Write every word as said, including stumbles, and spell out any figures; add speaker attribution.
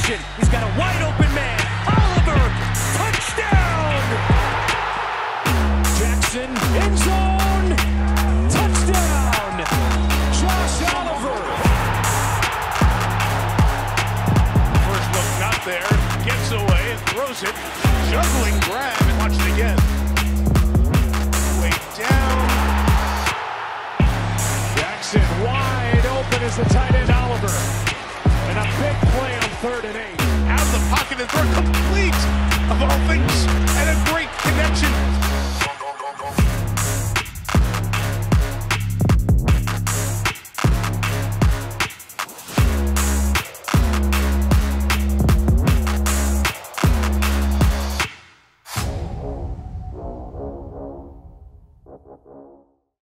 Speaker 1: motion. He's got a wide open man. Oliver, touchdown! Jackson, end zone, touchdown! Josh Oliver.
Speaker 2: First look not there, gets away and throws it. Juggling grab and watch it again. Way down.
Speaker 1: Jackson wide open as the tight end Oliver. And a big play on third and eight.
Speaker 2: Out of the pocket and throw complete of all things. And a great connection.